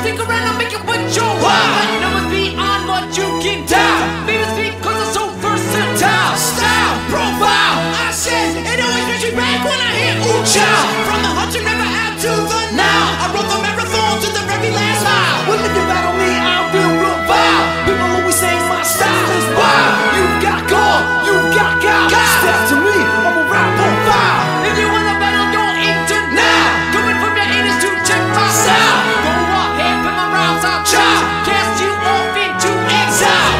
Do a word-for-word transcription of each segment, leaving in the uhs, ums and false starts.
stick around, I'll make it what you want. My numbers beyond what you can tell. Famous because I'm so versatile. Style, profile, I said, it always brings me back when I hear ooh child. From the heart you never had to the now. I run the marathon to the very last mile. When you battle me, I'll feel real vile. People always say my style is wild. You got gold, you got God. Step to me, I'm a rap profile. If you wanna battle, don't enter now. Coming from your anus to check my style. Go ahead, put my rhymes out, child. Cast you off into exile.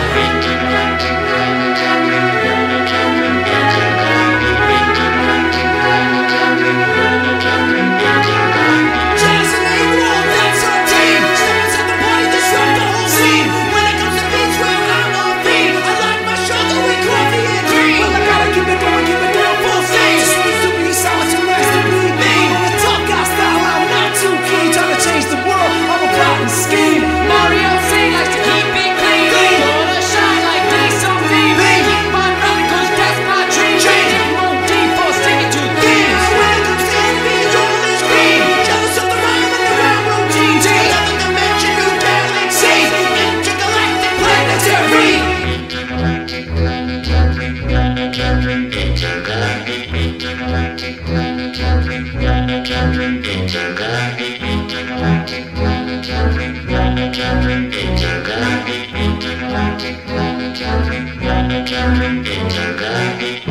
Jackson ain't wrong, that's our team. Steppers at the party, disrupt the whole scene. When it comes to beats, well, I'm on theme. I like my shoulder with coffee and cream. Well, I gotta keep it going, keep it going full steam. Just wanna do me, sound too nice to be me. On the tough guy style, I'm not too keen. Trying to change the world, I'm a plot and scheme. Mario C likes to keep it clean. Gonna shine like Diesel D. Keep on running, cause that's my dream. Take more deep for sticking to themes. When it comes to enemies, all is green. Jealous of the rhyme and the rhyme routine. Another dimension, new galaxy. Intergalactic planetary. Intergalactic.